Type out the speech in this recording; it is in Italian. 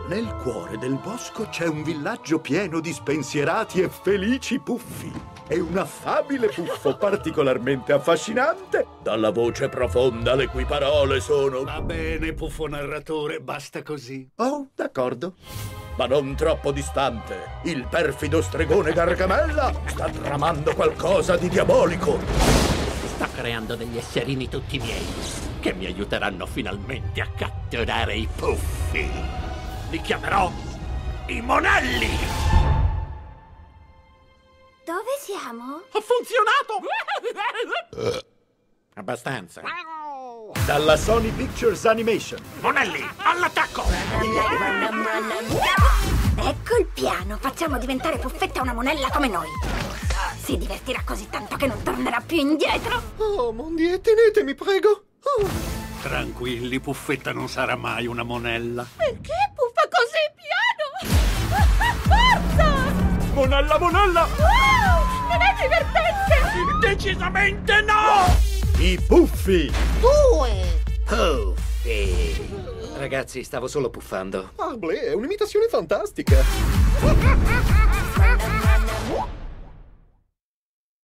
Nel cuore del bosco c'è un villaggio pieno di spensierati e felici puffi. E un affabile puffo particolarmente affascinante, dalla voce profonda le cui parole sono... Va bene, puffo narratore, basta così. Oh, d'accordo. Ma non troppo distante, il perfido stregone Gargamella sta tramando qualcosa di diabolico. Sto creando degli esserini tutti miei, che mi aiuteranno finalmente a catturare i puffi. Li chiamerò i Monelli! Dove siamo? Ha funzionato! Abbastanza. Dalla Sony Pictures Animation. Monelli, all'attacco! Ecco il piano. Facciamo diventare Puffetta una monella come noi. Si divertirà così tanto che non tornerà più indietro. Oh, mondi, tenetemi, prego. Oh. Tranquilli, Puffetta non sarà mai una monella. Perché puffa così piano? Forza! Monella, monella! Non è divertente! Decisamente no! I puffi. Puffi! Ragazzi, stavo solo puffando. Arblé, è un'imitazione fantastica.